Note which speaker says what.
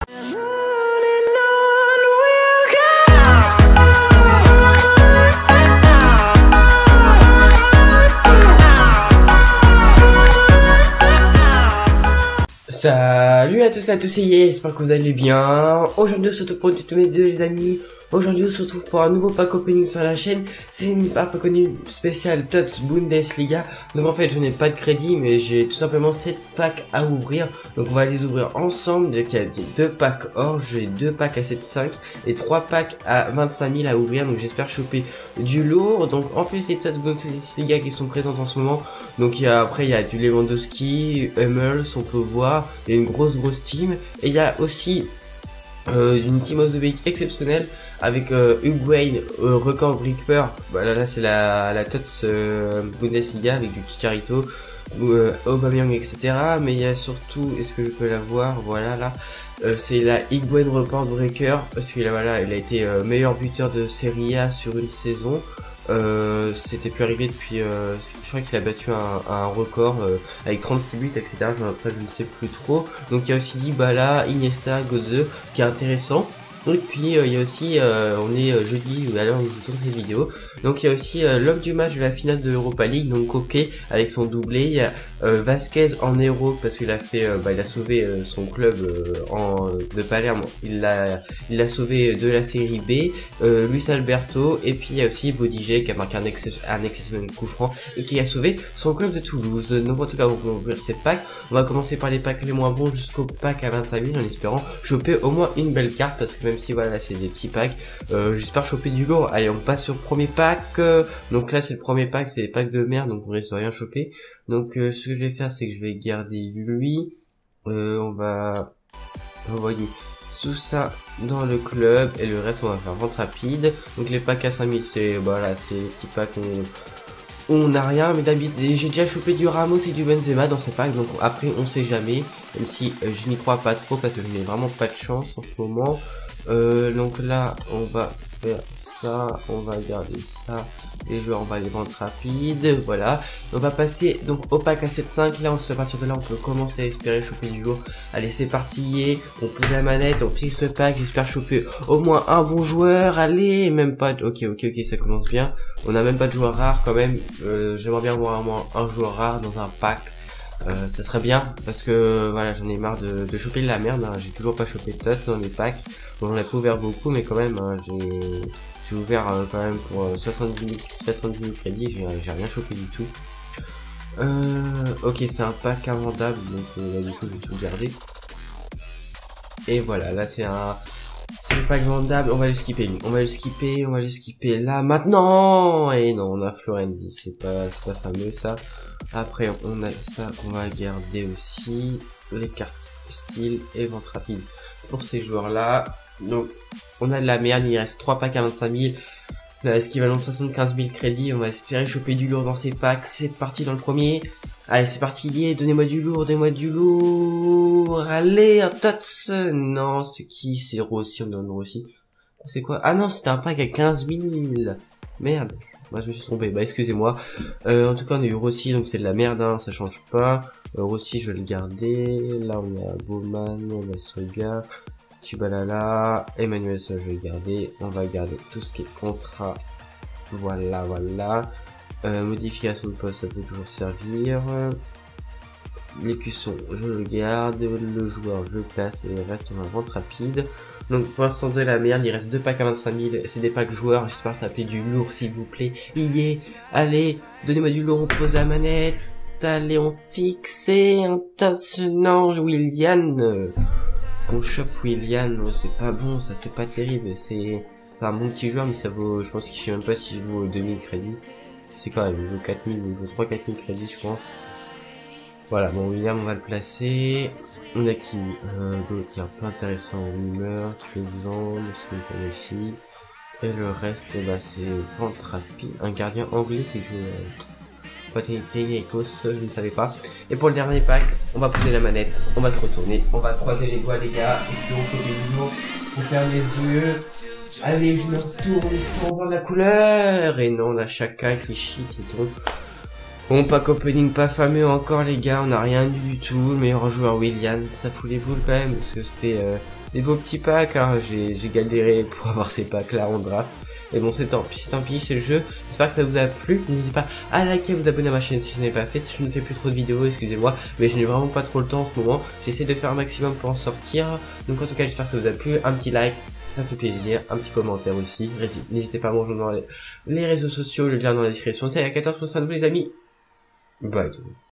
Speaker 1: Salut à tous et à tous, c'est Yé, j'espère que vous allez bien. Aujourd'hui on se retrouve pour une tuto vidéo les amis. Aujourd'hui on se retrouve pour un nouveau pack opening sur la chaîne. C'est une pack opening spéciale TOTS Bundesliga. Donc en fait je n'ai pas de crédit mais j'ai tout simplement 7 packs à ouvrir. Donc on va les ouvrir ensemble. Donc il y a 2 packs or, j'ai 2 packs à 7,5 et 3 packs à 25 000 à ouvrir. Donc j'espère choper du lourd. Donc en plus des TOTS Bundesliga qui sont présentes en ce moment. Donc après il y a du Lewandowski, Hummels, on peut voir. Il y a une grosse team. Et il y a aussi une team of the week exceptionnelle avec Higuain, record Breaker. Voilà, là c'est la TOTS Bundesliga avec du Chicharito, Aubameyang, etc. Mais il y a surtout, est-ce que je peux la voir? Voilà, là. C'est la Higuain Record Breaker parce que là, voilà, il a été meilleur buteur de Serie A sur une saison. C'était plus arrivé depuis je crois qu'il a battu un record avec 36 buts, etc. Après je ne sais plus trop. Donc il y a aussi Dybala, Iniesta, Götze qui est intéressant. Et puis il y a aussi on est jeudi à l'heure où je tourne cette vidéo. Donc il y a aussi l'homme du match de la finale de Europa League, donc Koke avec son doublé. Il y a Vasquez en héros parce qu'il a fait il a sauvé son club de Palerme. Il l'a sauvé de la série B. Luis Alberto, et puis il y a aussi Bodige qui a marqué un exceptionnel coup franc et qui a sauvé son club de Toulouse. Donc en tout cas on va ouvrir ces packs. On va commencer par les packs les moins bons jusqu'au pack à 25 000 en espérant choper au moins une belle carte, parce que même si voilà c'est des petits packs, j'espère choper du lourd. Allez, on passe sur le premier pack. Donc là c'est le premier pack, c'est des packs de merde, donc on risque de rien choper. Donc ce que je vais faire, c'est que je vais garder lui. On va envoyer tout ça dans le club et le reste on va faire vente rapide. Donc les packs à 5000 c'est voilà, c'est les petits packs on n'a rien, mais d'habitude j'ai déjà chopé du Ramos et du Benzema dans ces packs, donc après on sait jamais, même si je n'y crois pas trop parce que je n'ai vraiment pas de chance en ce moment. Donc là on va faire ça, on va garder ça, les joueurs on va les vendre rapide, voilà. On va passer donc au pack à 7,5. Là à partir de là on peut commencer à espérer choper du lourd. Allez c'est parti, on pose la manette, on fixe le pack, j'espère choper au moins un bon joueur. Allez, même pas de... ok ça commence bien, on a même pas de joueur rare quand même. J'aimerais bien voir au moins un joueur rare dans un pack. Ça serait bien parce que voilà, j'en ai marre de choper de la merde, hein. J'ai toujours pas chopé de TOTS dans mes packs. Bon, j'en ai pas ouvert beaucoup mais quand même hein, j'ai ouvert quand même pour 70 000 crédits, j'ai rien chopé du tout. Ok, c'est un pack invendable, donc là, du coup je vais tout garder. Et voilà, là c'est le pack vendable. On va le skipper lui, on va le skipper là maintenant. Et non, on a Florenzi, c'est pas fameux ça. Après on a ça qu'on va garder aussi, les cartes style et vente rapide pour ces joueurs là. Donc on a de la merde, il reste 3 packs à 25 000, l'équivalent de 75 000 crédits. On va espérer choper du lourd dans ces packs. C'est parti dans le premier. Allez c'est parti, donnez-moi du lourd, allez un TOTS. Non c'est qui? C'est Rossi, on donne Rossi. C'est quoi? Ah non, c'était un pack à 15 000, merde. Moi je me suis trompé, bah excusez-moi. En tout cas on a eu Rossi, donc c'est de la merde hein, ça change pas. Rossi je vais le garder. Là on a Bowman, on a Soga, Tubalala, Emmanuel ça je vais le garder. On va garder tout ce qui est contrat. Voilà. Modification de poste ça peut toujours servir. L'écusson je le garde, le joueur je le place et le reste on va vente rapide. Donc pour l'instant de la merde, il reste 2 packs à 25 000, c'est des packs joueurs, j'espère taper du lourd s'il vous plaît. Allez, donnez-moi du lourd, on pose la manette, allez on fixe un TOTS, non, Willian. On chope Willian, c'est pas bon, ça c'est pas terrible, c'est un bon petit joueur mais ça vaut, je pense qu'il sait même pas s'il vaut 2000 crédits. C'est quand même, il vaut 4000, il vaut 3-4 000 crédits je pense. Voilà, bon William on va le placer. On a qui d'autres qui est un peu intéressant, Rumeur, qui peut se vendre, celui aussi. Et le reste bah c'est vente rapide. Un gardien anglais qui joue Panathinaikos, je ne savais pas. Et pour le dernier pack, on va poser la manette, on va se retourner, on va croiser les doigts les gars, espérons choper du lourd, faut faire les yeux. Allez, je me retourne, espérons voir la couleur. Et non, on a Chaka qui cheat, qui tombe. Bon, pack opening pas fameux encore les gars, on a rien du tout. Le meilleur joueur Willian, ça fout les boules quand même, parce que c'était beaux petits packs, hein. J'ai galéré pour avoir ces packs là en draft. Et bon, c'est tant pis, c'est le jeu. J'espère que ça vous a plu. N'hésitez pas à liker, à vous abonner à ma chaîne si ce n'est pas fait. Je ne fais plus trop de vidéos, excusez-moi, mais je n'ai vraiment pas trop le temps en ce moment. J'essaie de faire un maximum pour en sortir. Donc en tout cas, j'espère que ça vous a plu. Un petit like, ça fait plaisir. Un petit commentaire aussi. N'hésitez pas à me rejoindre dans les réseaux sociaux, le lien dans la description. T'es à 14% de vous les amis. Bye.